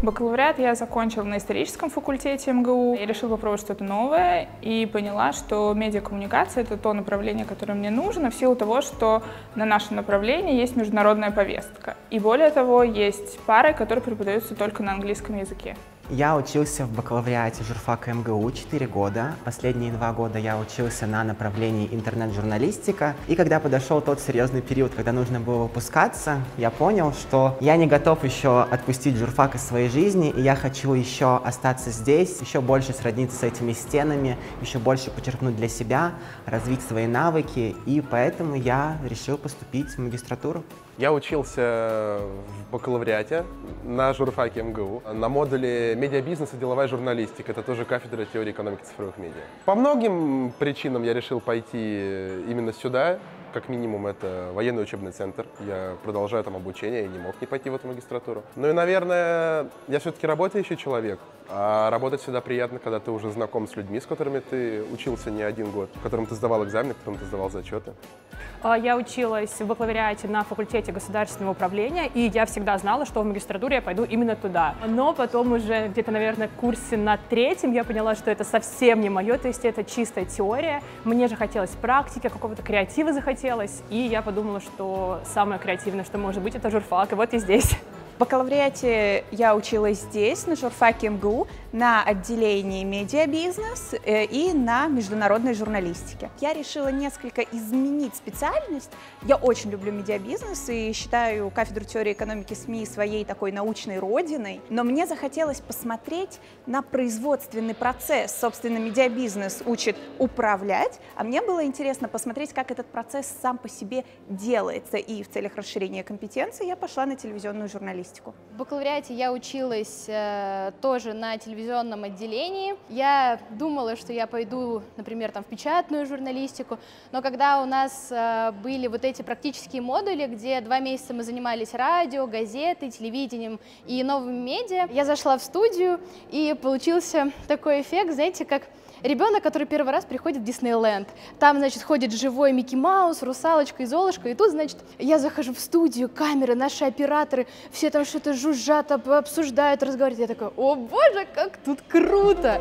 Бакалавриат я закончила на историческом факультете МГУ. Я решила попробовать что-то новое и поняла, что медиакоммуникация — это то направление, которое мне нужно, в силу того, что на нашем направлении есть международная повестка. И более того, есть пары, которые преподаются только на английском языке. Я учился в бакалавриате журфака МГУ 4 года. Последние 2 года я учился на направлении интернет-журналистика. И когда подошел тот серьезный период, когда нужно было выпускаться, я понял, что я не готов еще отпустить журфак из своей жизни, и я хочу еще остаться здесь, еще больше сродниться с этими стенами, еще больше почерпнуть для себя, развить свои навыки, и поэтому я решил поступить в магистратуру. Я учился в бакалавриате на журфаке МГУ на модуле «Медиабизнес и деловая журналистика». Это тоже кафедра теории экономики цифровых медиа. По многим причинам я решил пойти именно сюда. Как минимум, это военный учебный центр. Я продолжаю там обучение и не мог не пойти в эту магистратуру. Ну и, наверное, я все-таки работающий человек. А работать всегда приятно, когда ты уже знаком с людьми, с которыми ты учился не 1 год, которым ты сдавал экзамены, которым ты сдавал зачеты. Я училась в бакалавриате на факультете государственного управления, и я всегда знала, что в магистратуре я пойду именно туда. Но потом уже где-то, наверное, в курсе на 3-м я поняла, что это совсем не мое, то есть это чистая теория. Мне же хотелось практики, какого-то креатива захотелось, и я подумала, что самое креативное, что может быть, это журфак, и вот я здесь. В бакалавриате я училась здесь, на журфаке МГУ, на отделении медиабизнес и на международной журналистике. Я решила несколько изменить специальность. Я очень люблю медиабизнес и считаю кафедру теории экономики СМИ своей такой научной родиной. Но мне захотелось посмотреть на производственный процесс. Собственно, медиабизнес учит управлять, а мне было интересно посмотреть, как этот процесс сам по себе делается. И в целях расширения компетенций я пошла на телевизионную журналистику. В бакалавриате я училась тоже на телевизионном отделении. Я думала, что я пойду, например, там, в печатную журналистику, но когда у нас были вот эти практические модули, где 2 месяца мы занимались радио, газетой, телевидением и новыми медиа, я зашла в студию, и получился такой эффект, знаете, как ребенок, который первый раз приходит в Диснейленд. Там, значит, ходит живой Микки Маус, русалочка и Золушка. И тут, значит, я захожу в студию, камеры, наши операторы, все там что-то жужжат, обсуждают, разговаривают. Я такая: о боже, как тут круто!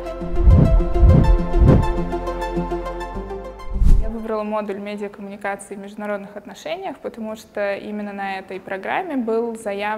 Я выбрала модуль медиакоммуникации и международных отношениях, потому что именно на этой программе была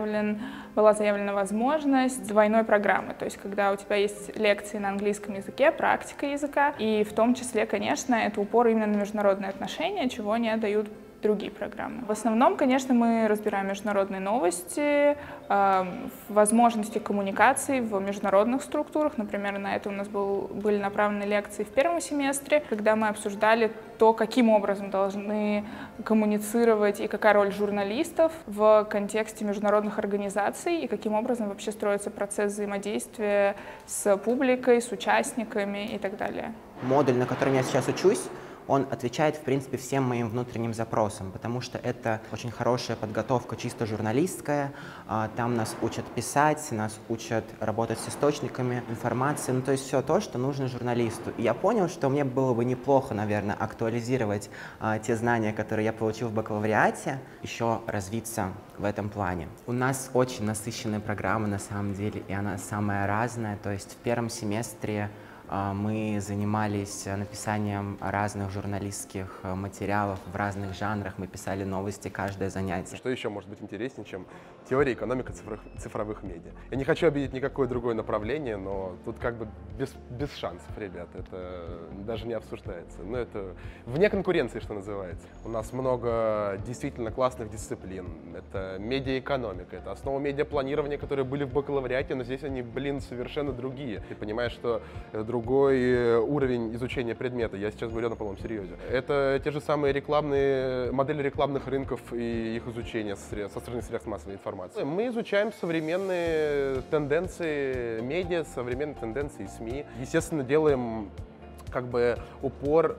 заявлена возможность двойной программы, то есть когда у тебя есть лекции на английском языке, практика языка, и в том числе, конечно, это упор именно на международные отношения, чего не дают другие программы. В основном, конечно, мы разбираем международные новости, возможности коммуникации в международных структурах. Например, на это у нас были направлены лекции в 1-м семестре, когда мы обсуждали то, каким образом должны коммуницировать и какая роль журналистов в контексте международных организаций, и каким образом вообще строится процесс взаимодействия с публикой, с участниками и так далее. Модуль, на котором я сейчас учусь, он отвечает, в принципе, всем моим внутренним запросам, потому что это очень хорошая подготовка чисто журналистская. Там нас учат писать, нас учат работать с источниками информации, ну то есть все то, что нужно журналисту. И я понял, что мне было бы неплохо, наверное, актуализировать те знания, которые я получил в бакалавриате, еще развиться в этом плане. У нас очень насыщенная программа на самом деле, и она самая разная. То есть в 1-м семестре мы занимались написанием разных журналистских материалов в разных жанрах, мы писали новости каждое занятие. Что еще может быть интереснее, чем теория экономики цифровых медиа? Я не хочу обидеть никакое другое направление, но тут как бы без шансов, ребят, это даже не обсуждается. Но это вне конкуренции, что называется. У нас много действительно классных дисциплин. Это медиаэкономика, это основа медиапланирования, которые были в бакалавриате, но здесь они, совершенно другие. Ты понимаешь, что это другой уровень изучения предмета. Я сейчас говорю на полном серьезе. Это те же самые модели рекламных рынков и их изучения со стороны средств массовой информации. Мы изучаем современные тенденции медиа, современные тенденции СМИ. Естественно, делаем как бы упор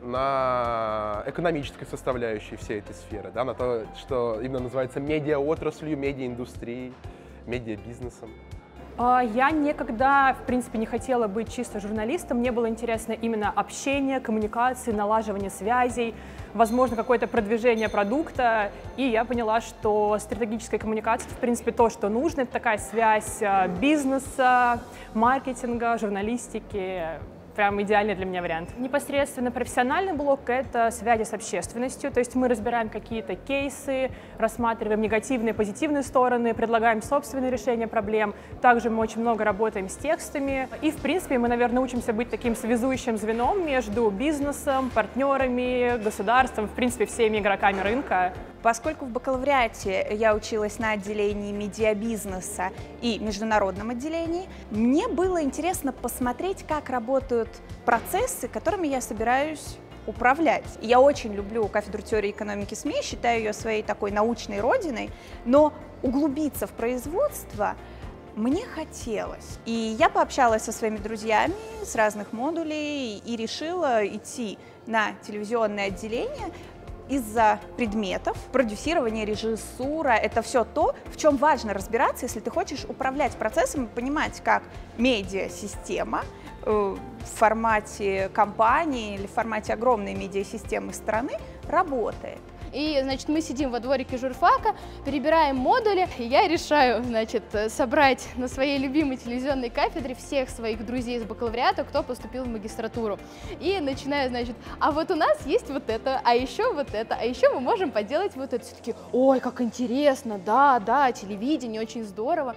на экономической составляющей всей этой сферы, да, на то, что именно называется медиаотраслью, медиаиндустрией, медиабизнесом. Я никогда, в принципе, не хотела быть чисто журналистом. Мне было интересно именно общение, коммуникации, налаживание связей, возможно, какое-то продвижение продукта. И я поняла, что стратегическая коммуникация, в принципе, то, что нужно. Это такая связь бизнеса, маркетинга, журналистики. Прям идеальный для меня вариант. Непосредственно профессиональный блок — это связи с общественностью, то есть мы разбираем какие-то кейсы, рассматриваем негативные, позитивные стороны, предлагаем собственные решения проблем. Также мы очень много работаем с текстами. И, в принципе, мы, наверное, учимся быть таким связующим звеном между бизнесом, партнерами, государством, в принципе, всеми игроками рынка. Поскольку в бакалавриате я училась на отделении медиабизнеса и международном отделении, мне было интересно посмотреть, как работают процессы, которыми я собираюсь управлять. Я очень люблю кафедру теории экономики СМИ, считаю ее своей такой научной родиной, но углубиться в производство мне хотелось. И я пообщалась со своими друзьями с разных модулей и решила идти на телевизионное отделение из-за предметов. Продюсирование, режиссура — это все то, в чем важно разбираться, если ты хочешь управлять процессом и понимать, как медиасистема в формате компании или в формате огромной медиасистемы страны работает. И, значит, мы сидим во дворике журфака, перебираем модули, и я решаю, значит, собрать на своей любимой телевизионной кафедре всех своих друзей из бакалавриата, кто поступил в магистратуру. И начинаю, значит, а вот у нас есть вот это, а еще вот это, а еще мы можем поделать вот это. Все таки: ой, как интересно, да, телевидение, очень здорово.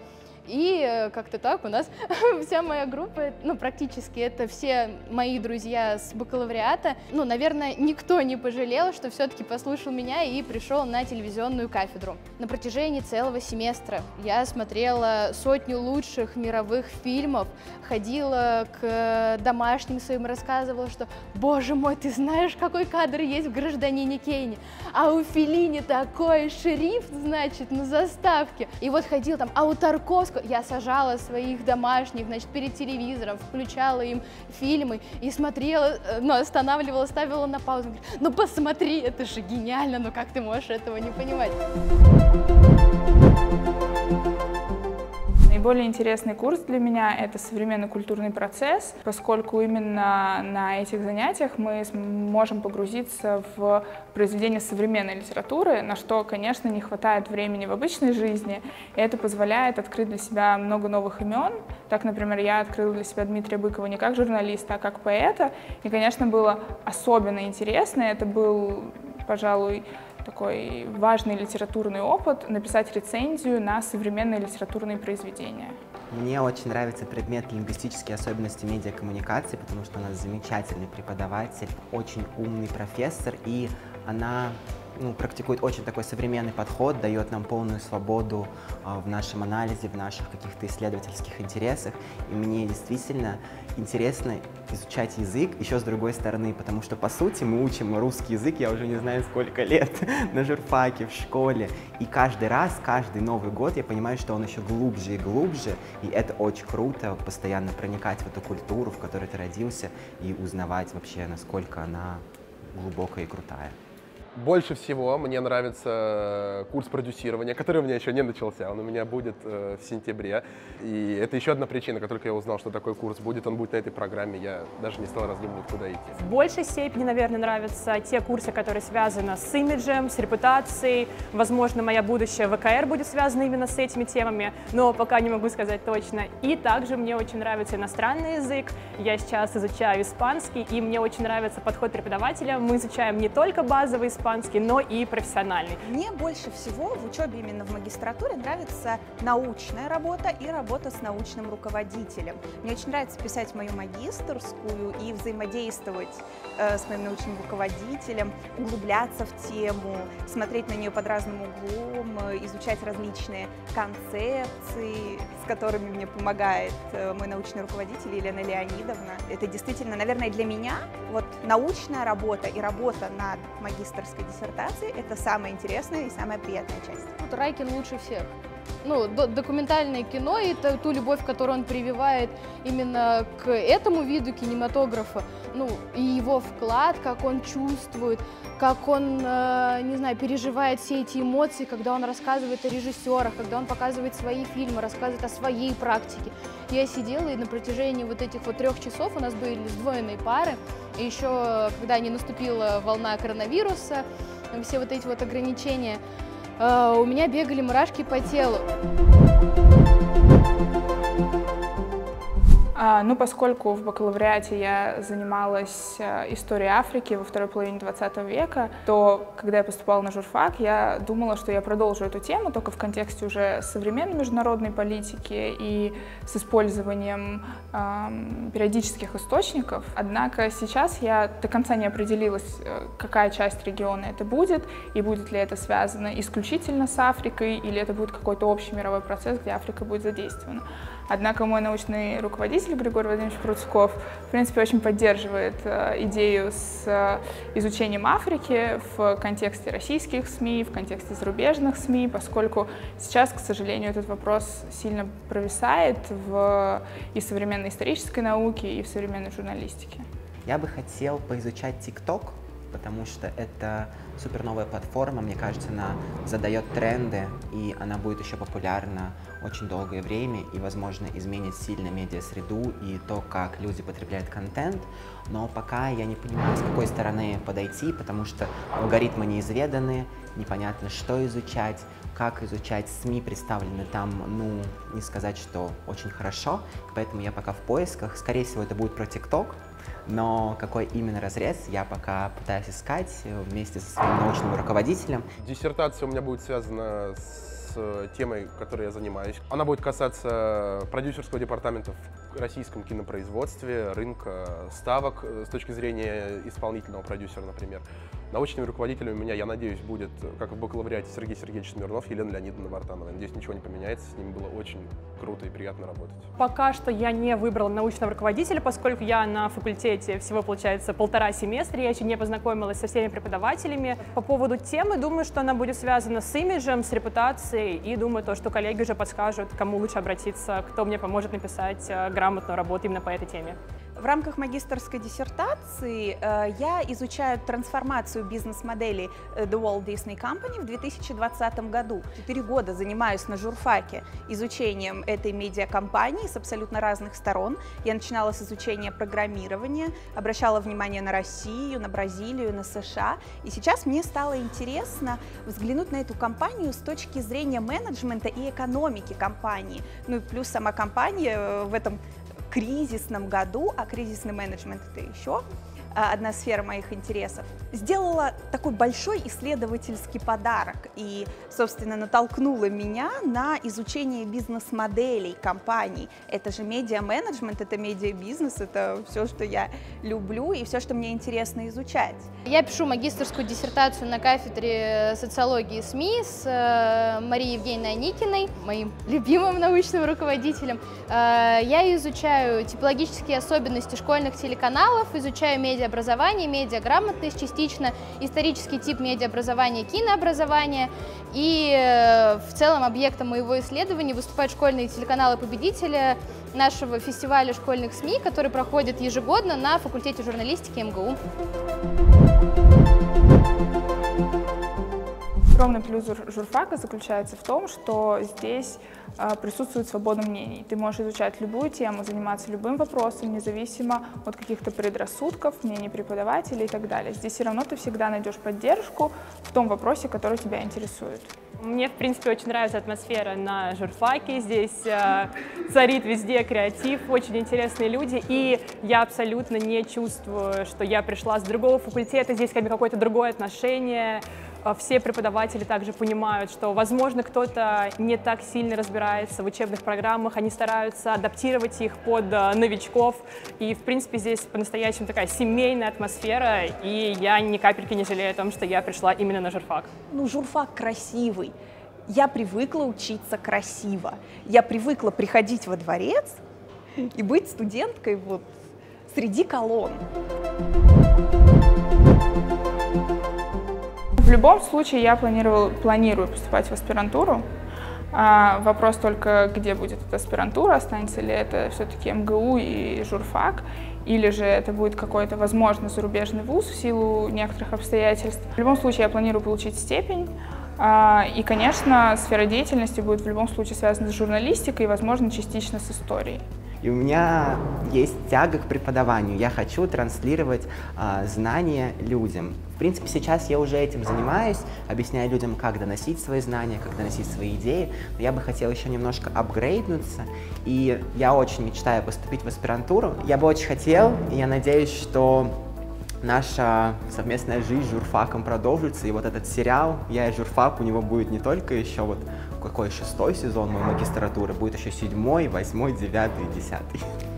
И как-то так у нас вся моя группа, ну, практически это все мои друзья с бакалавриата. Ну, наверное, никто не пожалел, что все-таки послушал меня и пришел на телевизионную кафедру. На протяжении целого семестра я смотрела сотню лучших мировых фильмов, ходила к домашним своим, рассказывала, что, боже мой, ты знаешь, какой кадр есть в «Гражданине Кейне», а у Феллини такой шрифт, значит, на заставке. И вот ходил там, а у Тарковского. Я сажала своих домашних, значит, перед телевизором, включала им фильмы и смотрела, ну, останавливала, ставила на паузу. Ну посмотри, это же гениально, ну как ты можешь этого не понимать? Наиболее интересный курс для меня — это современный культурный процесс, поскольку именно на этих занятиях мы можем погрузиться в произведения современной литературы, на что, конечно, не хватает времени в обычной жизни, и это позволяет открыть для себя много новых имен. Так, например, я открыла для себя Дмитрия Быкова не как журналиста, а как поэта, и, конечно, было особенно интересно. Это был, пожалуй, такой важный литературный опыт — написать рецензию на современные литературные произведения. Мне очень нравится предмет лингвистические особенности медиакоммуникации, потому что у нас замечательный преподаватель, очень умный профессор, и она практикует очень такой современный подход, дает нам полную свободу в нашем анализе, в наших каких-то исследовательских интересах. И мне действительно интересно изучать язык еще с другой стороны, потому что, по сути, мы учим русский язык, я уже не знаю сколько лет, на журфаке, в школе. И каждый раз, каждый Новый год я понимаю, что он еще глубже и глубже, и это очень круто, постоянно проникать в эту культуру, в которой ты родился, и узнавать вообще, насколько она глубокая и крутая. Больше всего мне нравится курс продюсирования, который у меня еще не начался, он у меня будет в сентябре. И это еще одна причина, как только я узнал, что такой курс будет, он будет на этой программе, я даже не стал раздумывать, куда идти. В большей степени, наверное, нравятся те курсы, которые связаны с имиджем, с репутацией. Возможно, моя будущая ВКР будет связана именно с этими темами, но пока не могу сказать точно. И также мне очень нравится иностранный язык. Я сейчас изучаю испанский, и мне очень нравится подход преподавателя. Мы изучаем не только базовый испанский, но и профессиональный. Мне больше всего в учебе именно в магистратуре нравится научная работа и работа с научным руководителем. Мне очень нравится писать мою магистерскую и взаимодействовать с моим научным руководителем, углубляться в тему, смотреть на нее под разным углом, изучать различные концепции, с которыми мне помогает мой научный руководитель Елена Леонидовна. Это действительно, наверное, для меня вот научная работа и работа над магистерской диссертацией — это самая интересная и самая приятная часть. Вот Райкин лучше всех. Ну, документальное кино и ту любовь, которую он прививает именно к этому виду кинематографа, ну, и его вклад, как он чувствует, как он, не знаю, переживает все эти эмоции, когда он рассказывает о режиссерах, когда он показывает свои фильмы, рассказывает о своей практике. Я сидела, и на протяжении вот этих вот 3 часов у нас были сдвоенные пары, и еще, когда не наступила волна коронавируса, все вот эти вот ограничения, у меня бегали мурашки по телу. Ну, поскольку в бакалавриате я занималась историей Африки во второй половине 20 века, то, когда я поступала на журфак, я думала, что я продолжу эту тему, только в контексте уже современной международной политики и с использованием периодических источников. Однако сейчас я до конца не определилась, какая часть региона это будет, и будет ли это связано исключительно с Африкой, или это будет какой-то общий мировой процесс, где Африка будет задействована. Однако мой научный руководитель Григорий Владимирович Пруцков, в принципе, очень поддерживает идею с изучением Африки в контексте российских СМИ, в контексте зарубежных СМИ, поскольку сейчас, к сожалению, этот вопрос сильно провисает и в современной исторической науке, и в современной журналистике. Я бы хотел поизучать TikTok, потому что это супер новая платформа, мне кажется, она задает тренды, и она будет еще популярна очень долгое время и, возможно, изменит сильно медиасреду и то, как люди потребляют контент, но пока я не понимаю, с какой стороны подойти, потому что алгоритмы неизведаны, непонятно, что изучать, как изучать, СМИ представлены там, ну, не сказать, что очень хорошо, поэтому я пока в поисках, скорее всего, это будет про TikTok, но какой именно разрез, я пока пытаюсь искать вместе со своим научным руководителем. Диссертация у меня будет связана с темой, которой я занимаюсь. Она будет касаться продюсерского департамента в российском кинопроизводстве, рынка ставок с точки зрения исполнительного продюсера, например. Научными руководителями у меня, я надеюсь, будет, как в бакалавриате, Сергей Сергеевич Смирнов, Елена Леонидовна Вартанова. Я надеюсь, ничего не поменяется, с ними было очень круто и приятно работать. Пока что я не выбрала научного руководителя, поскольку я на факультете всего, получается, 1,5 семестра, я еще не познакомилась со всеми преподавателями. По поводу темы, думаю, что она будет связана с имиджем, с репутацией, и думаю, то, что коллеги уже подскажут, кому лучше обратиться, кто мне поможет написать грамотную работу именно по этой теме. В рамках магистерской диссертации я изучаю трансформацию бизнес-модели The Walt Disney Company в 2020 году. 4 года занимаюсь на журфаке изучением этой медиакомпании с абсолютно разных сторон. Я начинала с изучения программирования, обращала внимание на Россию, на Бразилию, на США. И сейчас мне стало интересно взглянуть на эту компанию с точки зрения менеджмента и экономики компании. Ну и плюс сама компания в этом кризисном году, а кризисный менеджмент — это еще одна сфера моих интересов, сделала такой большой исследовательский подарок и, собственно, натолкнула меня на изучение бизнес-моделей компаний. Это же медиа-менеджмент, это медиа-бизнес, это все, что я люблю и все, что мне интересно изучать. Я пишу магистерскую диссертацию на кафедре социологии и СМИ с Марией Евгеньевной Аникиной, моим любимым научным руководителем. Я изучаю типологические особенности школьных телеканалов, изучаю медиаобразование, медиаграмотность частично, исторический тип медиаобразования, кинообразования. И в целом объектом моего исследования выступают школьные телеканалы-победители нашего фестиваля школьных СМИ, который проходит ежегодно на факультете журналистики МГУ. Огромный плюс журфака заключается в том, что здесь присутствует свобода мнений. Ты можешь изучать любую тему, заниматься любым вопросом, независимо от каких-то предрассудков, мнений преподавателей и так далее. Здесь все равно ты всегда найдешь поддержку в том вопросе, который тебя интересует. Мне, в принципе, очень нравится атмосфера на журфаке. Здесь царит везде креатив, очень интересные люди. И я абсолютно не чувствую, что я пришла с другого факультета, здесь ко мне какое-то другое отношение. Все преподаватели также понимают, что, возможно, кто-то не так сильно разбирается в учебных программах, они стараются адаптировать их под новичков. И, в принципе, здесь по-настоящему такая семейная атмосфера, и я ни капельки не жалею о том, что я пришла именно на журфак. Ну, журфак красивый. Я привыкла учиться красиво. Я привыкла приходить во дворец и быть студенткой вот среди колонн. В любом случае я планирую поступать в аспирантуру. Вопрос только, где будет эта аспирантура, останется ли это все-таки МГУ и журфак. или же это будет какой-то, возможно, зарубежный вуз в силу некоторых обстоятельств. В любом случае я планирую получить степень. И, конечно, сфера деятельности будет в любом случае связана с журналистикой и, возможно, частично с историей. И у меня есть тяга к преподаванию. Я хочу транслировать знания людям. В принципе, сейчас я уже этим занимаюсь, объясняю людям, как доносить свои знания, как доносить свои идеи. Но я бы хотел еще немножко апгрейднуться, и я очень мечтаю поступить в аспирантуру. Я бы очень хотел, и я надеюсь, что наша совместная жизнь с журфаком продолжится, и вот этот сериал «Я и журфак», у него будет не только еще вот какой 6-й сезон моей магистратуры, будет еще 7-й, 8-й, 9-й и 10-й.